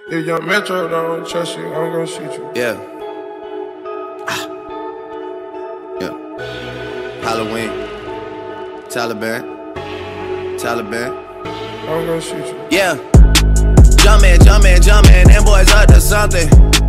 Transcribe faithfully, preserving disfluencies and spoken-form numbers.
If young Metro don't trust you, I'm gonna shoot you. Yeah. Ah. Yeah. Halloween. Taliban. Taliban. I'm gonna shoot you. Yeah. Jumpman, Jumpman, Jumpman. Them boys up to something.